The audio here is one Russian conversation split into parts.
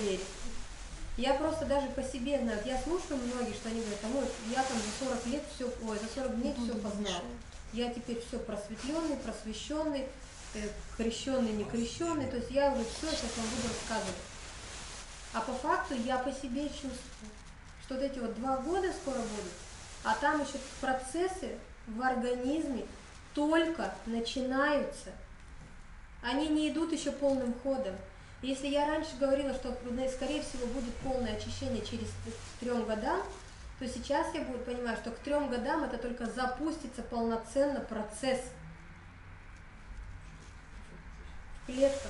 верить. Я просто даже по себе знаю, я слушаю многих, что они говорят, ой, я там за 40 лет все, за 40 дней все познал. Я теперь все просветленный, просвещенный, крещенный, не крещенный, то есть я уже все сейчас вам буду рассказывать. А по факту я по себе чувствую, что вот эти вот 2 года скоро будут, а там еще процессы в организме только начинаются. Они не идут еще полным ходом. Если я раньше говорила, что скорее всего будет полное очищение через 3 годам, то сейчас я буду понимать, что к 3 годам это только запустится полноценно процесс в клетках.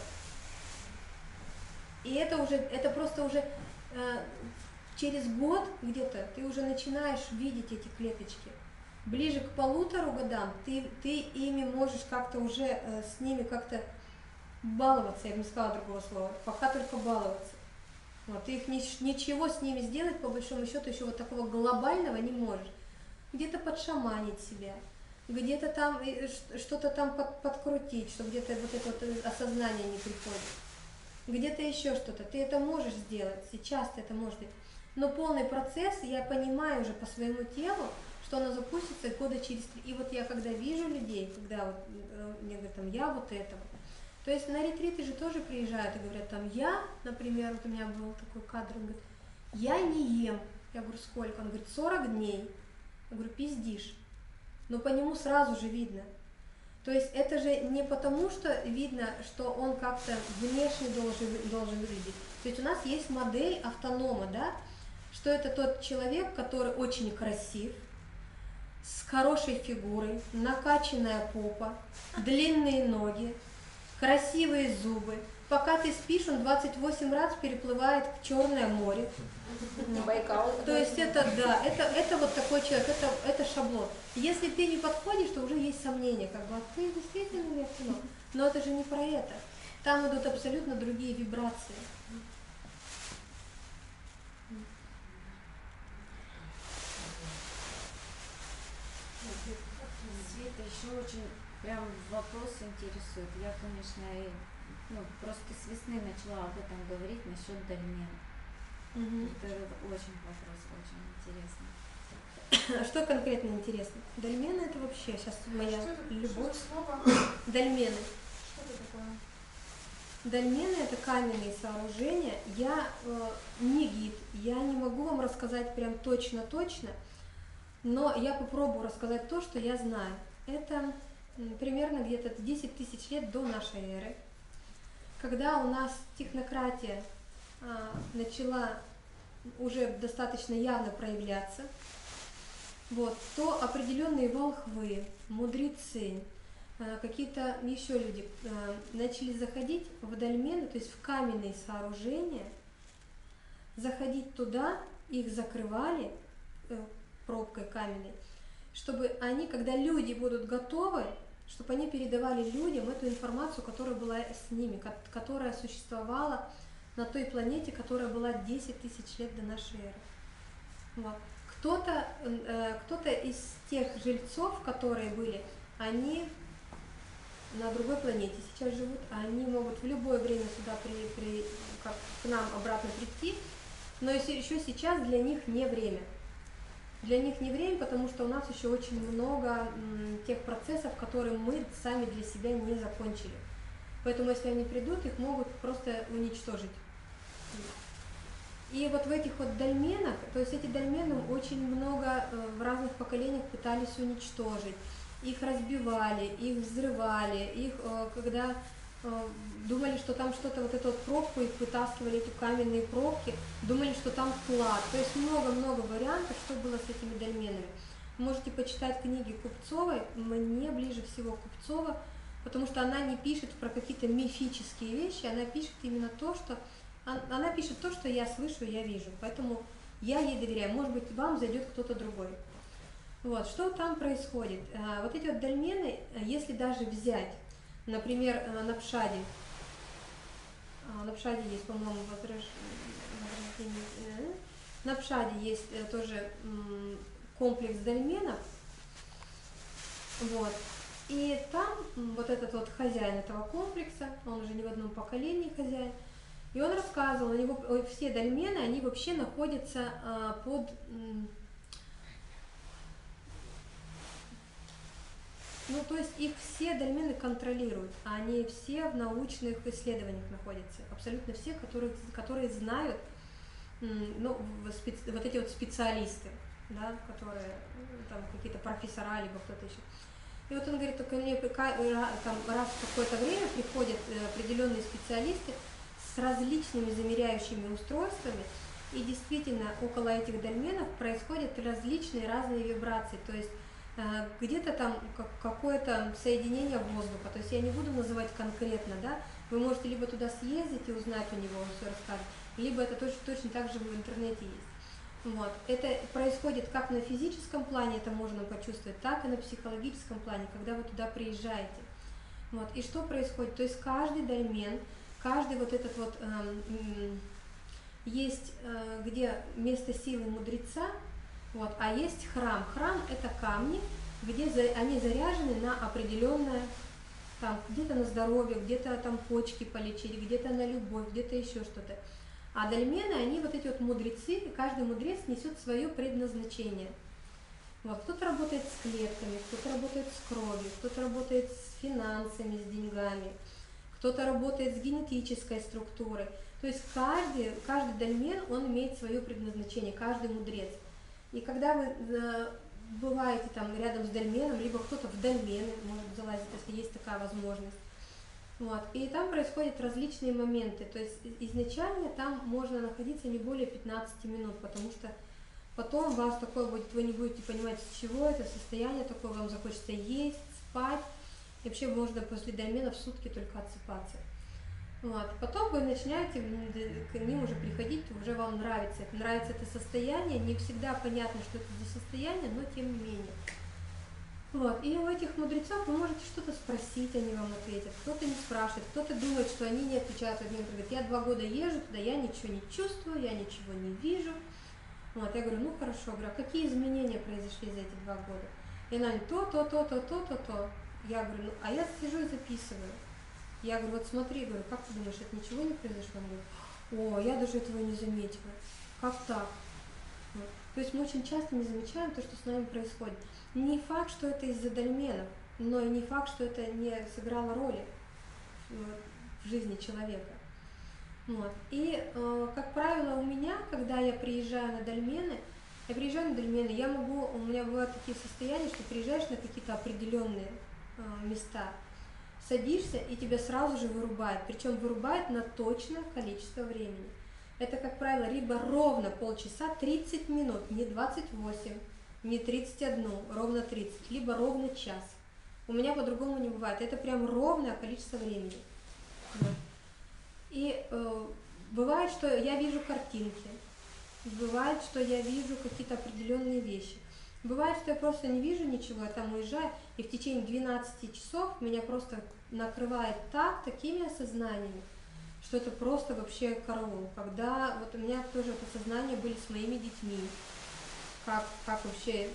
И это просто уже через год где-то ты уже начинаешь видеть эти клеточки. Ближе к 1,5 годам ты ими можешь как-то уже с ними как-то баловаться, я бы не сказала другого слова, пока только баловаться. Вот, ты их ничего с ними сделать, по большому счету, еще вот такого глобального не можешь. Где-то подшаманить себя, где-то там что-то там подкрутить, чтобы где-то вот это вот осознание не приходит. Где-то еще что-то. Ты это можешь сделать, сейчас ты это можешь сделать. Но полный процесс, я понимаю уже по своему телу, что оно запустится года через 3. И вот я когда вижу людей, когда вот, мне говорят, там, я вот этого. То есть на ретриты же тоже приезжают и говорят, там, я, например, вот у меня был такой кадр, он говорит, я не ем. Я говорю, сколько? Он говорит, 40 дней. Я говорю, пиздишь. Но по нему сразу же видно. То есть это же не потому, что видно, что он как-то внешне должен выглядеть. То есть у нас есть модель автонома, да, что это тот человек, который очень красив, с хорошей фигурой, накачанная попа, длинные ноги, красивые зубы. Пока ты спишь, он 28 раз переплывает в Черное море. Байкал. То есть это, да, это вот такой человек, это шаблон. Если ты не подходишь, то уже есть сомнения, как бы, а ты действительно ли автоном? Но это же не про это. Там идут абсолютно другие вибрации. Света, еще очень прям вопрос интересует. Я, конечно, просто с весны начала об этом говорить насчет дольмена. Это очень вопрос, очень интересный. А что конкретно интересно? Дольмены это вообще сейчас моя любовь. Дольмены. Что это такое? Дольмены это каменные сооружения. Я не гид, я не могу вам рассказать прям точно-точно, но я попробую рассказать то, что я знаю. Это примерно где-то 10 тысяч лет до нашей эры, когда у нас технократия начала уже достаточно явно проявляться, вот, то определенные волхвы, мудрецы, какие-то еще люди начали заходить в дольмены, то есть в каменные сооружения, заходить туда, их закрывали пробкой каменной, чтобы они, когда люди будут готовы, чтобы они передавали людям эту информацию, которая была с ними, которая существовала на той планете, которая была 10 тысяч лет до нашей эры. Вот. Кто-то из тех жильцов, которые были, они на другой планете сейчас живут, они могут в любое время сюда к нам обратно прийти, но еще сейчас для них не время. Для них не время, потому что у нас еще очень много тех процессов, которые мы сами для себя не закончили. Поэтому если они придут, их могут просто уничтожить. И вот в этих вот дольменах, то есть эти дольмены очень много в разных поколениях пытались уничтожить. Их разбивали, их взрывали, их когда думали, что там что-то, вот эту вот пробку, их вытаскивали, эти каменные пробки, думали, что там клад. То есть много-много вариантов, что было с этими дольменами. Можете почитать книги Купцовой, мне ближе всего Купцова, потому что она не пишет про какие-то мифические вещи, она пишет именно то, что она пишет то, что я слышу, я вижу, поэтому я ей доверяю. Может быть, вам зайдет кто-то другой. Вот, что там происходит? Вот эти вот дольмены, если даже взять, например, на Пшаде есть, по-моему, возрождение, на Пшаде есть тоже комплекс дольменов, вот, и там вот этот вот хозяин этого комплекса, он уже не в одном поколении хозяин, И он рассказывал, у него все дольмены, они вообще находятся под... Ну, то есть их все дольмены контролируют, а они все в научных исследованиях находятся. Абсолютно все, которые знают, ну, вот эти вот специалисты, да, которые там какие-то профессора, либо кто-то еще. И вот он говорит, только мне там, раз в какое-то время приходят определенные специалисты с различными замеряющими устройствами, и действительно около этих дольменов происходят различные разные вибрации, то есть где-то там какое-то соединение воздуха, то есть я не буду называть конкретно, да, вы можете либо туда съездить и узнать у него, он все расскажет, либо это точно так же в интернете есть. Вот. Это происходит как на физическом плане, это можно почувствовать, так и на психологическом плане, когда вы туда приезжаете. Вот. И что происходит? То есть каждый дольмен, каждый вот этот вот, есть где место силы мудреца, вот, а есть храм. Храм – это камни, где они заряжены на определенное, там, где-то на здоровье, где-то там почки полечить, где-то на любовь, где-то еще что-то. А дольмены, они вот эти вот мудрецы, и каждый мудрец несет свое предназначение. Вот, кто-то работает с клетками, кто-то работает с кровью, кто-то работает с финансами, с деньгами, кто-то работает с генетической структурой. То есть каждый дольмен, он имеет свое предназначение, каждый мудрец. И когда вы бываете там рядом с дольменом, либо кто-то в дольмены может залазить, если есть такая возможность, вот, и там происходят различные моменты, то есть изначально там можно находиться не более 15 минут, потому что потом у вас такое будет, вы не будете понимать, с чего это состояние такое, вам захочется есть, спать, и вообще можно после дольмена в сутки только отсыпаться. Вот. Потом вы начинаете к ним уже приходить, уже вам нравится это состояние, не всегда понятно, что это за состояние, но тем не менее. Вот. И у этих мудрецов вы можете что-то спросить, они вам ответят, кто-то не спрашивает, кто-то думает, что они не отвечают, один говорит, я 2 года езжу туда, я ничего не чувствую, я ничего не вижу. Вот. Я говорю, ну хорошо, говорю, а какие изменения произошли за эти 2 года? И она говорит, то. Я говорю, ну, а я сижу и записываю. Я говорю, вот смотри, говорю, как ты думаешь, это ничего не произошло? Он говорит, о, я даже этого не заметила. Как так? Вот. То есть мы очень часто не замечаем то, что с нами происходит. Не факт, что это из-за дольменов, но и не факт, что это не сыграло роли в жизни человека. Вот. И, как правило, у меня, когда я приезжаю на дольмены, у меня бывают такие состояния, что приезжаешь на какие-то определенные места, садишься и тебя сразу же вырубает, причем вырубает на точное количество времени. Это, как правило, либо ровно полчаса, 30 минут, не 28, не 31, ровно 30, либо ровно час. У меня по-другому не бывает, это прям ровное количество времени. Вот. И бывает, что я вижу картинки, бывает, что я вижу какие-то определенные вещи. Бывает, что я просто не вижу ничего, я там уезжаю, и в течение 12 часов меня просто накрывает такими осознаниями, что это просто вообще караул. Когда вот у меня тоже это осознания были с моими детьми, как вообще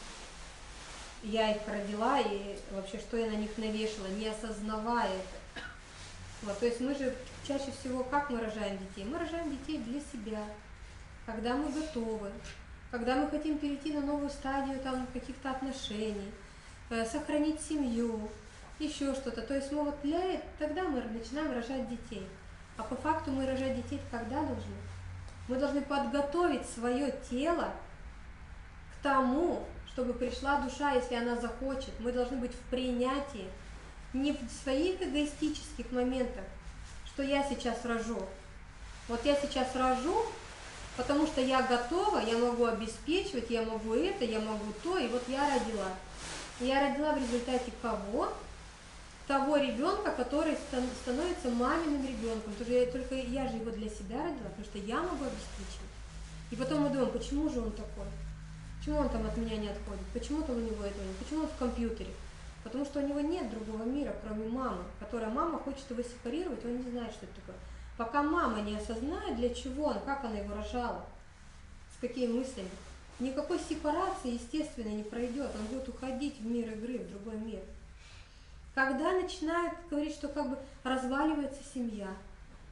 я их родила и вообще что я на них навешала, не осознавая это. Вот, то есть мы же чаще всего как мы рожаем детей? Мы рожаем детей для себя, когда мы готовы, когда мы хотим перейти на новую стадию там, каких-то отношений, сохранить семью, еще что-то. То есть мы вот тогда мы начинаем рожать детей. А по факту мы рожать детей когда должны? Мы должны подготовить свое тело к тому, чтобы пришла душа, если она захочет. Мы должны быть в принятии, не в своих эгоистических моментах, что я сейчас рожу. Вот я сейчас рожу, потому что я готова, я могу обеспечивать, я могу это, я могу то, и вот я родила. Я родила в результате кого? Того ребенка, который становится маминым ребенком. Только я же его для себя родила, потому что я могу обеспечивать. И потом мы думаем, почему же он такой? Почему он там от меня не отходит? Почему там у него этого нет? Почему он в компьютере? Потому что у него нет другого мира, кроме мамы, которая мама хочет его сепарировать, он не знает, что это такое. Пока мама не осознает, для чего он, как она его рожала, с какими мыслями, никакой сепарации, естественно, не пройдет. Он будет уходить в мир игры, в другой мир. Когда начинают говорить, что как бы разваливается семья,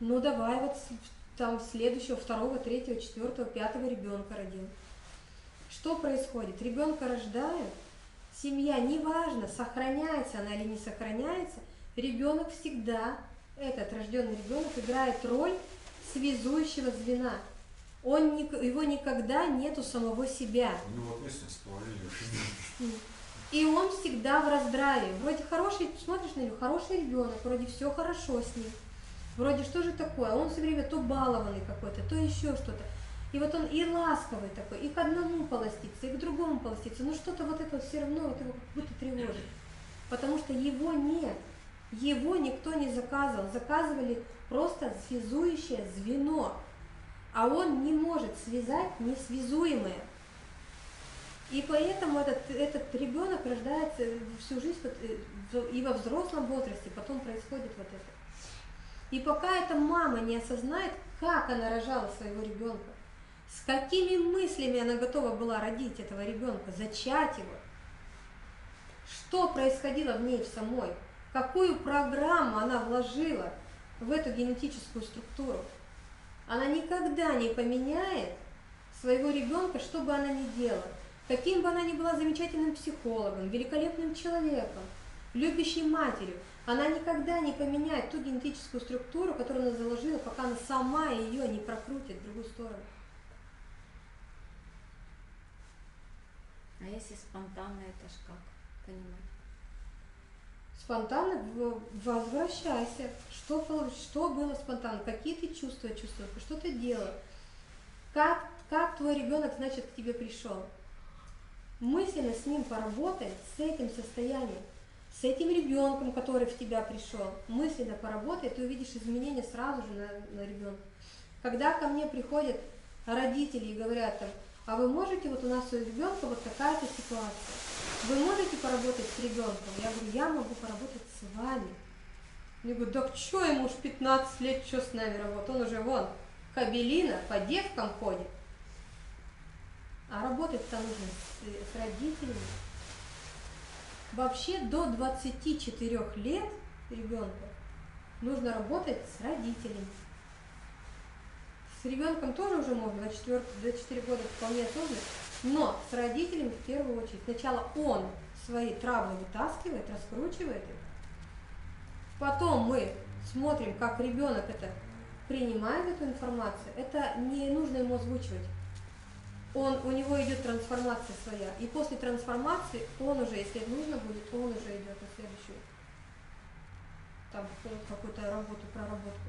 Ну давай вот там следующего, второго, третьего, четвертого, пятого ребенка родил. Что происходит? Ребенка рождают, семья, неважно, сохраняется она или не сохраняется, ребенок всегда, этот рожденный ребенок играет роль связующего звена. Его никогда нету самого себя. У него ответственность повалили. И он всегда в раздраве. Вроде хороший, смотришь на него, хороший ребенок, вроде все хорошо с ним. Вроде что же такое? А он все время то балованный какой-то, то еще что-то. И вот он и ласковый такой, и к одному полостится, и к другому полостится. Но что-то вот это все равно вот его как будто тревожит. Потому что его нет. Его никто не заказывал. Заказывали просто связующее звено. А он не может связать несвязуемое. И поэтому этот ребенок рождается всю жизнь и во взрослом возрасте, потом происходит вот это. И пока эта мама не осознает, как она рожала своего ребенка, с какими мыслями она готова была родить этого ребенка, зачать его, что происходило в ней в самой, какую программу она вложила в эту генетическую структуру, она никогда не поменяет своего ребенка, что бы она ни делала. Каким бы она ни была замечательным психологом, великолепным человеком, любящей матерью, она никогда не поменяет ту генетическую структуру, которую она заложила, пока она сама ее не прокрутит в другую сторону. А если спонтанно, это ж как понимать? Спонтанно возвращайся. Что было спонтанно? Какие ты чувства чувствовал? Что ты делал? Как твой ребенок, значит, к тебе пришел? Мысленно с ним поработай, с этим состоянием, с этим ребенком, который в тебя пришел. Мысленно поработай, ты увидишь изменения сразу же на ребенка. Когда ко мне приходят родители и говорят там, а вы можете, вот у нас у ребенка вот такая-то ситуация, вы можете поработать с ребенком? Я говорю, я могу поработать с вами. Я говорю, да что ему уж 15 лет, что с нами работает? Он уже вон, кабелина, по девкам ходит. А работать-то нужно с родителями. Вообще до 24 лет ребенка нужно работать с родителями. С ребенком тоже уже можно, 24 года вполне осознанно, но с родителями в первую очередь. Сначала он свои травмы вытаскивает, раскручивает их. Потом мы смотрим, как ребенок это принимает, эту информацию. Это не нужно ему озвучивать. У него идет трансформация своя. И после трансформации он уже, если нужно будет, он уже идет на следующую там какую-то работу, проработку.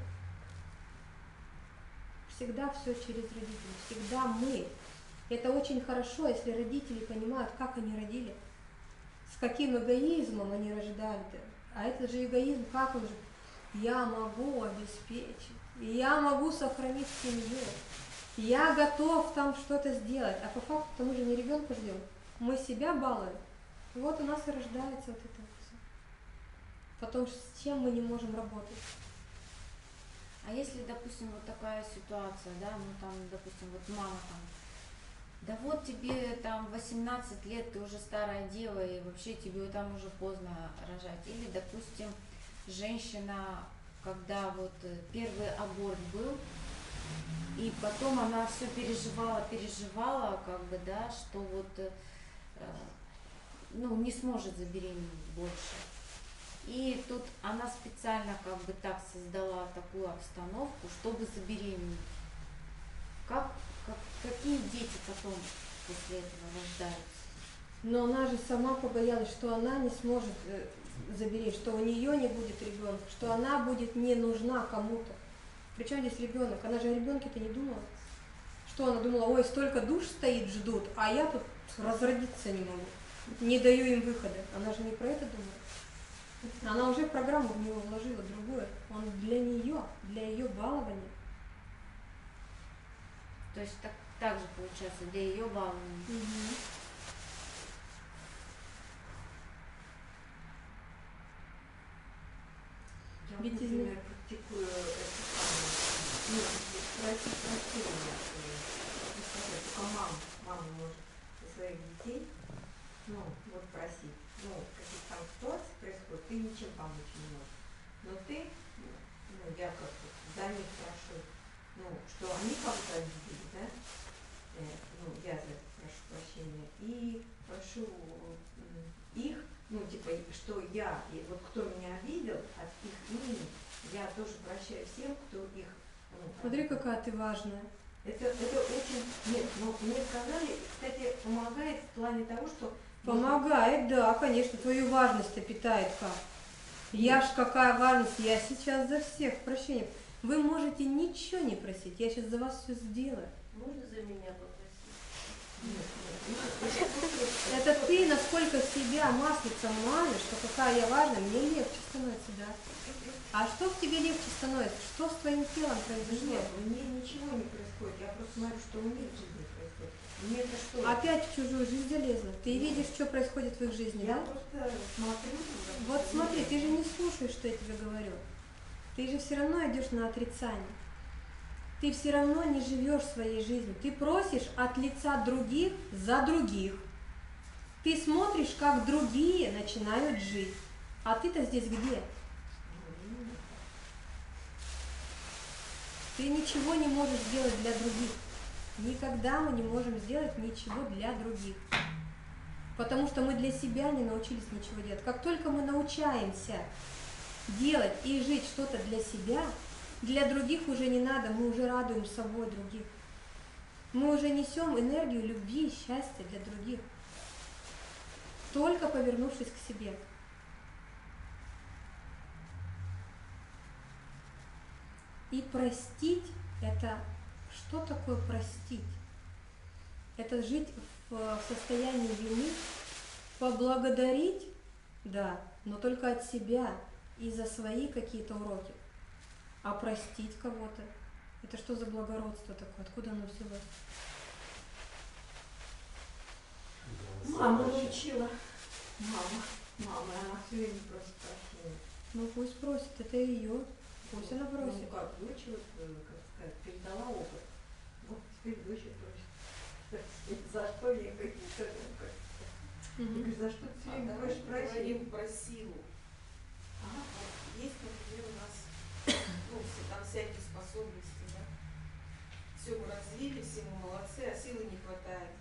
Всегда все через родителей, всегда мы. Это очень хорошо, если родители понимают, как они родили, с каким эгоизмом они рождали-то. А это же эгоизм, как он же? Я могу обеспечить, я могу сохранить семью, я готов там что-то сделать. А по факту мы же не ребенка ждем, мы себя балуем. Вот у нас и рождается вот это все. Потом с чем мы не можем работать. А если, допустим, вот такая ситуация, да, ну там, допустим, вот мама там, да вот тебе там 18 лет, ты уже старая дева, и вообще тебе там уже поздно рожать. Или, допустим, женщина, когда вот первый аборт был, и потом она все переживала, как бы, да, что вот, ну, не сможет забеременеть больше. И тут она специально как бы так создала такую обстановку, чтобы забеременеть. Какие дети потом после этого рождаются? Но она же сама побоялась, что она не сможет забеременеть, что у нее не будет ребенка, что она будет не нужна кому-то. Причем здесь ребенок? Она же о ребенке-то не думала. Что она думала, ой, столько душ стоит, ждут, а я тут разродиться не могу. Не даю им выхода. Она же не про это думала. Она уже программу в него вложила другую. Он для нее, для ее балования. То есть так же получается для ее балования. Угу. Я, Ведь например, практикую это самое. Ну, прости меня, только мама может со своих детей, ну, вот просить, ну, какие-то там ситуации происходят, ты ничем помочь не можешь. Но ты, ну, я как-то за них ну, что они кого-то обидели, да, ну, я за это прошу прощения, и прошу их, ну, типа, что я, и вот кто меня обидел от их имени, я тоже прощаю всем, кто их, ну, Смотри, обидел. какая ты важная. Это очень, нет, но мне сказали, кстати, помогает в плане того, что... Помогает, да, конечно, твою важность-то питает как. Я ж какая важность, я сейчас за всех прощения. Вы можете ничего не просить, я сейчас за вас все сделаю. Можно за меня попросить? Нет, Это ты насколько себя маслицем мажешь, что какая я важная, мне легче становится, да. А что в тебе легче становится? Что с твоим телом произошло? нет, мне ничего не происходит, я просто смотрю, что у них в жизни происходит. Мне это что? Опять в чужую жизнь залезла. Ты видишь, что происходит в их жизни, Я да? просто смотрю. Вот смотри, ты же не слушаешь, что я тебе говорю. Ты же все равно идешь на отрицание. Ты все равно не живешь своей жизнью. Ты просишь от лица других за других. Ты смотришь, как другие начинают жить. А ты-то здесь где? Ты ничего не можешь сделать для других. Никогда мы не можем сделать ничего для других. Потому что мы для себя не научились ничего делать. Как только мы научаемся делать и жить что-то для себя, для других уже не надо, мы уже радуем собой других. Мы уже несем энергию любви и счастья для других, только повернувшись к себе. И простить – это что такое простить? Это жить в состоянии вины, поблагодарить, да, но только от себя и за свои какие-то уроки. А простить кого-то – это что за благородство такое? Откуда оно взялось? Мама научила. Мама, она все время просит прощения. Ну пусть просит, это ее. Пусть она просит. Ну как, дочь, вот, как сказать, передала опыт. Вот теперь дочь просит. За что я какие-то... Я говорю, за что ты все время Давай просишь прощения? говорим про силу. Вот есть, например, у нас ну, там всякие способности, да? Все мы развили, все мы молодцы, а силы не хватает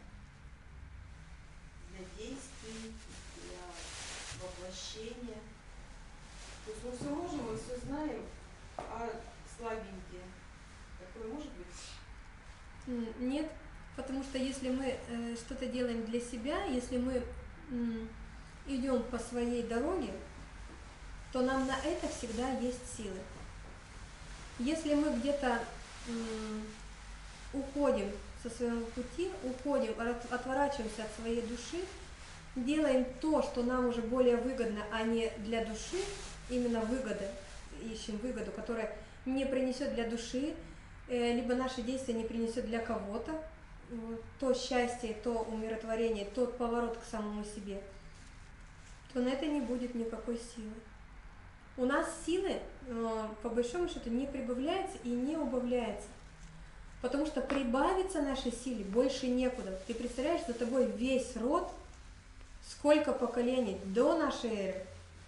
для действий, для воплощения. То есть мы все можем, мы все знаем, а слабенькие. Такое может быть? Нет, потому что если мы что-то делаем для себя, если мы идем по своей дороге, то нам на это всегда есть силы. Если мы где-то уходим со своего пути, уходим, отворачиваемся от своей души, делаем то, что нам уже более выгодно, а не для души, именно выгода, ищем выгоду, которая не принесет для души, либо наше действие не принесет для кого-то то счастье, то умиротворение, тот поворот к самому себе, то на это не будет никакой силы. У нас силы, по большому счету, не прибавляется и не убавляется. Потому что прибавиться нашей силе больше некуда. Ты представляешь, за тобой весь род, сколько поколений до нашей эры.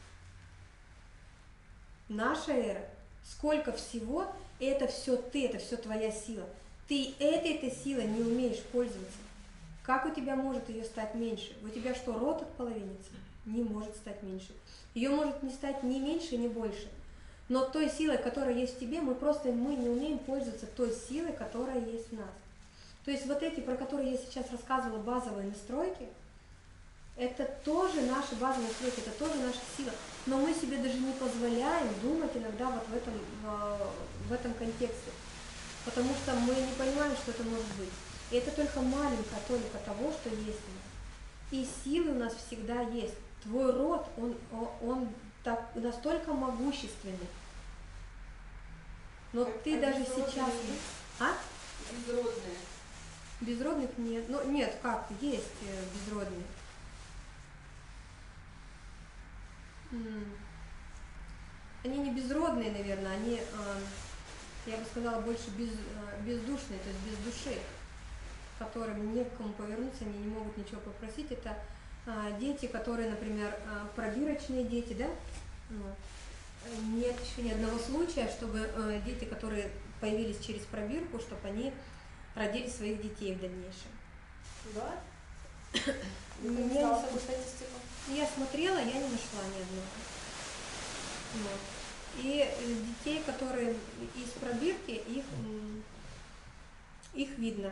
Наша эра, сколько всего, это все ты, это все твоя сила. Ты этой силой не умеешь пользоваться. Как у тебя может ее стать меньше? У тебя что, род отполовинится? Не может стать меньше. Ее может не стать ни меньше, ни больше. Но той силой, которая есть в тебе, мы не умеем пользоваться той силой, которая есть в нас. То есть вот эти, про которые я сейчас рассказывала, базовые настройки, это тоже наши базовые настройки, это тоже наша сила. Но мы себе даже не позволяем думать иногда вот в этом контексте. Потому что мы не понимаем, что это может быть. И это только маленькая толика того, что есть у нас. И силы у нас всегда есть. Твой род, он так, настолько могущественный. Но ты даже сейчас... А? Безродные. Безродных нет. Ну, нет, как, есть безродные. Они не безродные, наверное, они, я бы сказала, больше бездушные, то есть без души, которым не к кому повернуться, они не могут ничего попросить. Это дети, которые, например, пробирочные дети, да? Нет еще ни одного случая, чтобы дети, которые появились через пробирку, чтобы они родили своих детей в дальнейшем. Да? Не Не знала знаю. такую статистику. Я смотрела, я не нашла ни одного. Вот. И детей, которые из пробирки, их видно.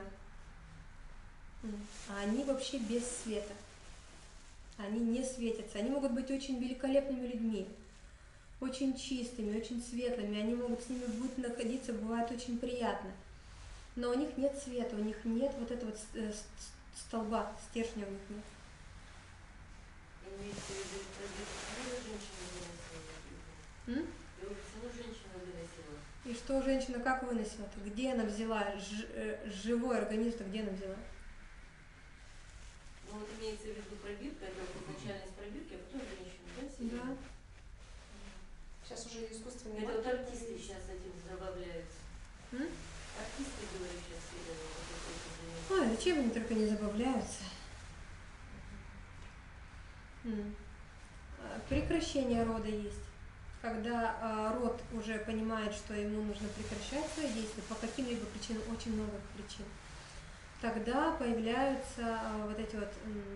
А они вообще без света. Они не светятся. Они могут быть очень великолепными людьми, очень чистыми, очень светлыми. Они могут с ними будет находиться, бывает очень приятно. Но у них нет света, у них нет вот этого столба, стержня у них нет. Имеется в виду, что женщина выносила? Женщина выносила. И что женщина как выносила-то? Где она взяла? Живой организм-то где она взяла? Ну вот имеется в виду пробирка, это вот изначально из пробирки, а потом женщина, да, себе? Да. Сейчас уже искусственные Это вот матки артисты появились. сейчас этим забавляются. Артисты, говорю, сейчас себе вот этим занимаются. Ой, зачем они только не забавляются? Прекращение рода есть. Когда род уже понимает, что ему нужно прекращать свои действия по каким-либо причинам, очень много причин, тогда появляются вот эти вот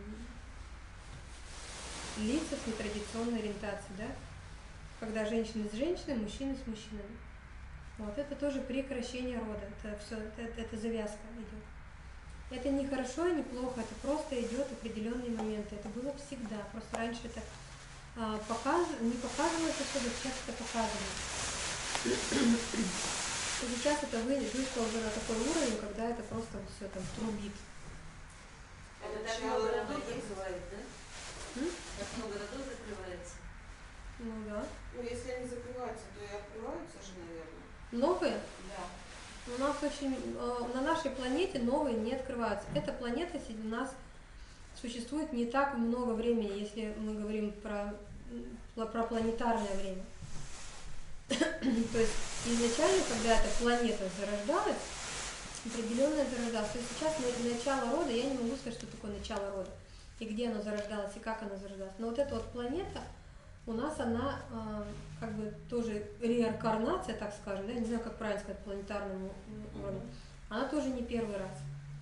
лица с нетрадиционной ориентацией, да? Когда женщины с женщинами, мужчины с мужчинами. Вот это тоже прекращение рода, это все, это завязка идет. Это не хорошо и не плохо, это просто идет определенные моменты. Это было всегда, просто раньше это не показывалось особо, сейчас это показывается. Сейчас это вышло уже на такой уровень, когда это просто все там трубит. Это так много родов закрывает, да? Так много родов закрывается. Ну да. Ну, если они закрываются, то и открываются же, наверное. Новые? Да. У нас на нашей планете новые не открываются. Эта планета у нас существует не так много времени, если мы говорим про планетарное время. То есть изначально, когда эта планета зарождалась, определенная зарождалась. То есть сейчас начало рода, я не могу сказать, что такое начало рода, и где оно зарождалось, и как оно зарождалось. Но вот эта вот планета, у нас она как бы тоже реинкарнация, так скажем, да, я не знаю, как правильно сказать, планетарному уровню, она тоже не первый раз.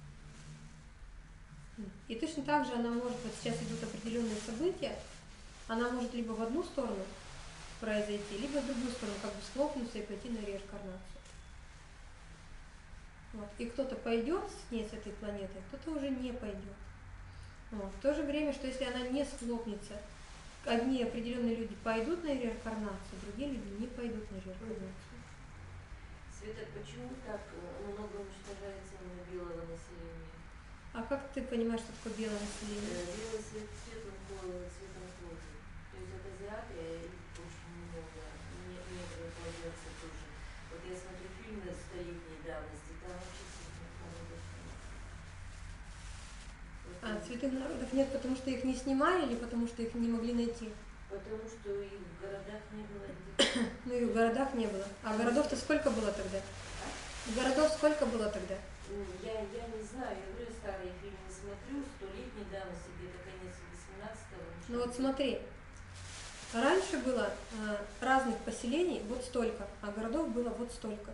И точно так же она может, вот сейчас идут определенные события, она может либо в одну сторону произойти, либо в другую сторону, как бы схлопнуться и пойти на реинкарнацию. Вот. И кто-то пойдет с ней, с этой планетой, кто-то уже не пойдет. Вот. В то же время, что если она не схлопнется, одни определенные люди пойдут на реинкарнацию, другие люди не пойдут на реинкарнацию. Света, почему так много уничтожается именно белого населения? А как ты понимаешь, что такое белое население? Белый цвет цветом кожи. То есть это азиаты очень много, некоторые появляются тоже. Вот я смотрю фильмы столетней давности, там вообще цветных народов нет. Цветных народов нет, потому что их не снимали или потому что их не могли найти? Потому что и в городах не было где. Ну и в городах не было. А городов-то сколько было тогда? Городов сколько было тогда? Я не знаю, я говорю, старые фильмы смотрю, столетней давности, где-то конец 18-го. Ну вот смотри, раньше было разных поселений вот столько, а городов было вот столько.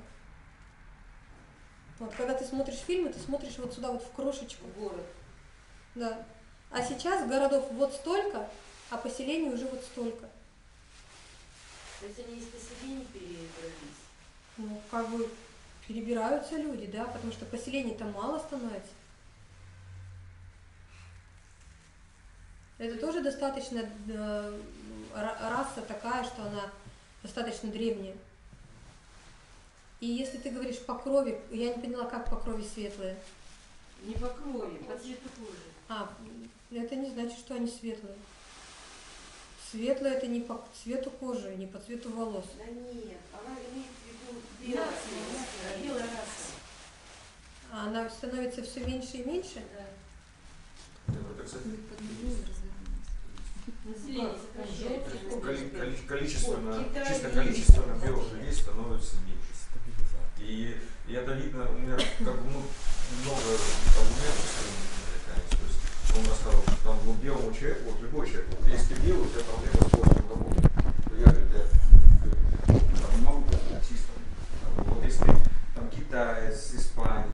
Вот когда ты смотришь фильмы, ты смотришь вот сюда вот в крошечку. Город. Да. А сейчас городов вот столько, а поселений уже вот столько. То есть они из поселений перебрались? Ну, как бы перебираются люди, да, потому что поселений-то мало становится. Это тоже достаточно раса такая, что она достаточно древняя. И если ты говоришь по крови, я не поняла, как по крови светлые. Не по крови, по цвету кожи. Это не значит, что они светлые. Светлые это не по цвету кожи, не по цвету волос. Да нет, она имеет в виду Белая белая. белая раса. А она становится все меньше и меньше? Да. Это, кстати, Население сокращается. количественно, Китай чисто не количественно видно. белых людей становится меньше. И это видно, у меня как бы много аргументов, то есть он рассказал, что там вот белому человеку, вот любой человек, вот если ты белый, у тебя проблема с кожей, я говорю, Китая, с Испании.